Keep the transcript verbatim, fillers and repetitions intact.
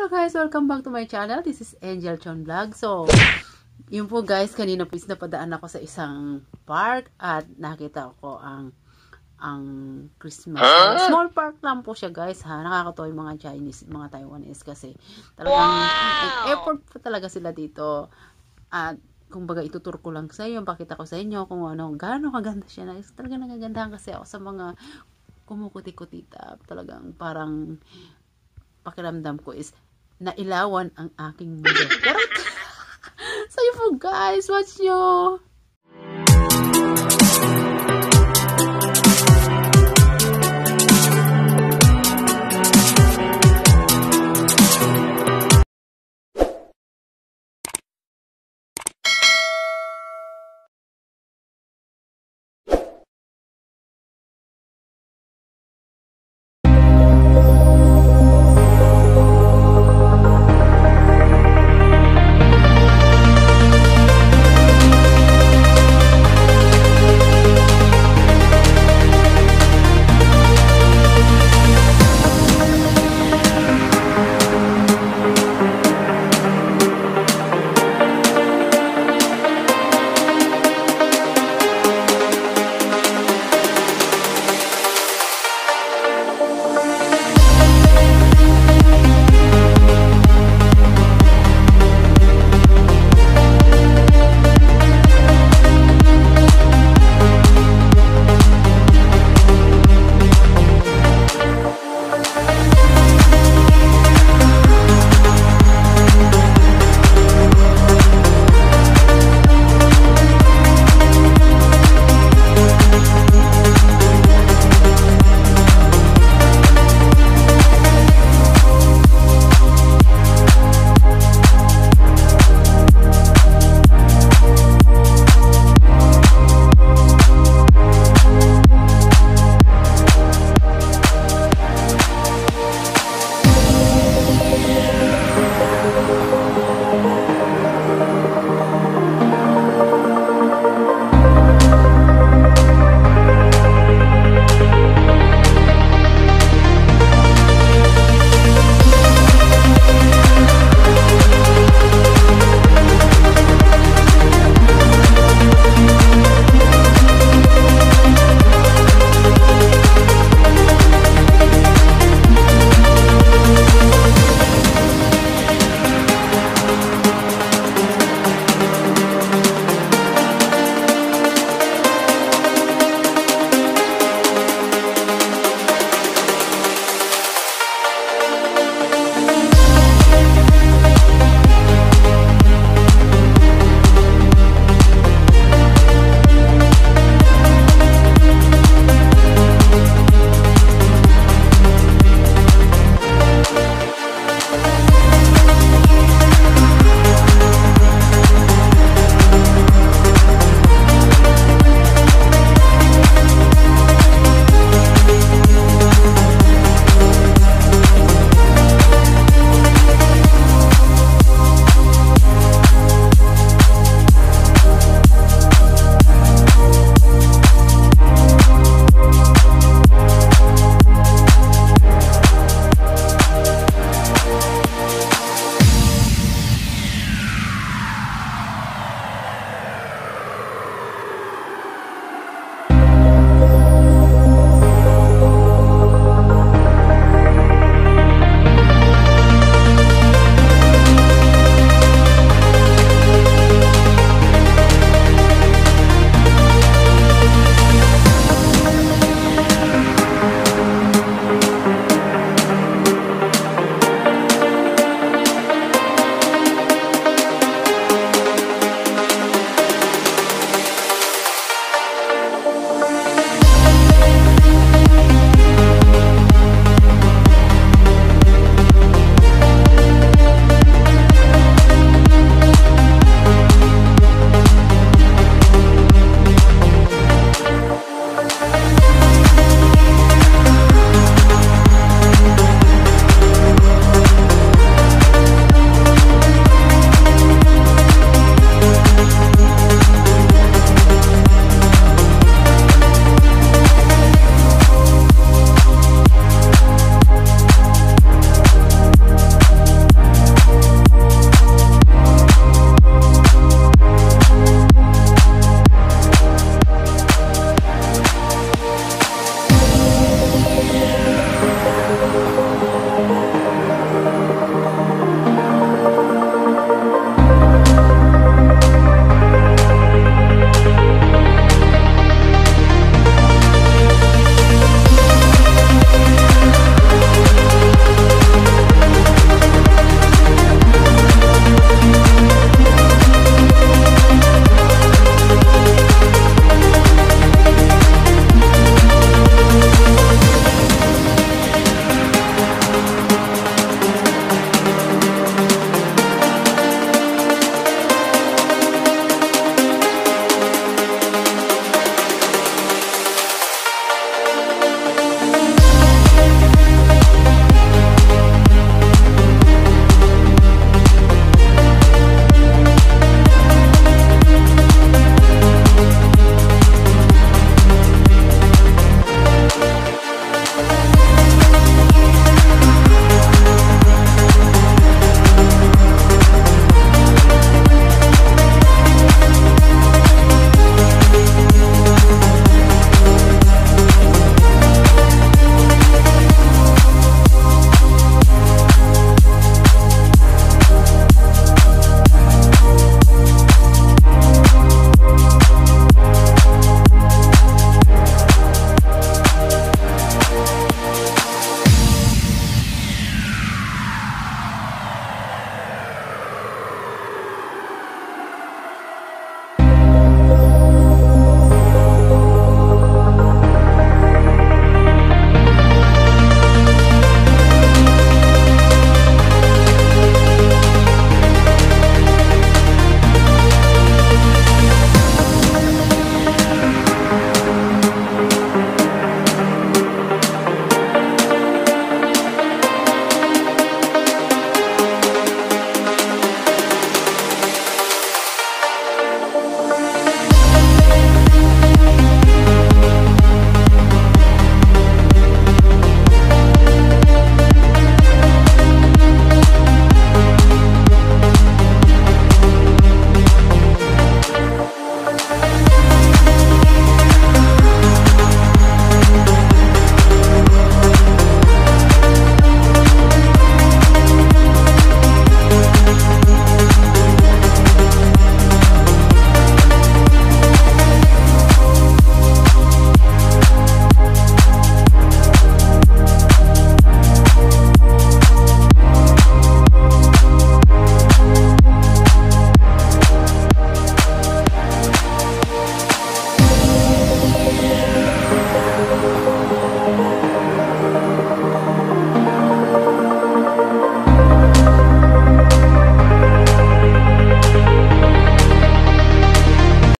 Hello guys, welcome back to my channel. This is Angel Chon Vlog. So, yun po guys, kanina po is napadaan ako sa isang park at nakita ko ang ang Christmas. Huh? Small park lang po siya guys ha. Nakakatawa yung mga Chinese, mga Taiwanese kasi talagang wow! Effort po talaga sila dito. At kumbaga itutur ko lang sa inyo, pakita ko sa inyo kung ano, gaano kaganda siya. Talagang nagagandahan kasi ako sa mga kumukuti-kutita. Talagang parang pakiramdam ko is nailawan ang aking mundo. So yun po guys, watch nyo!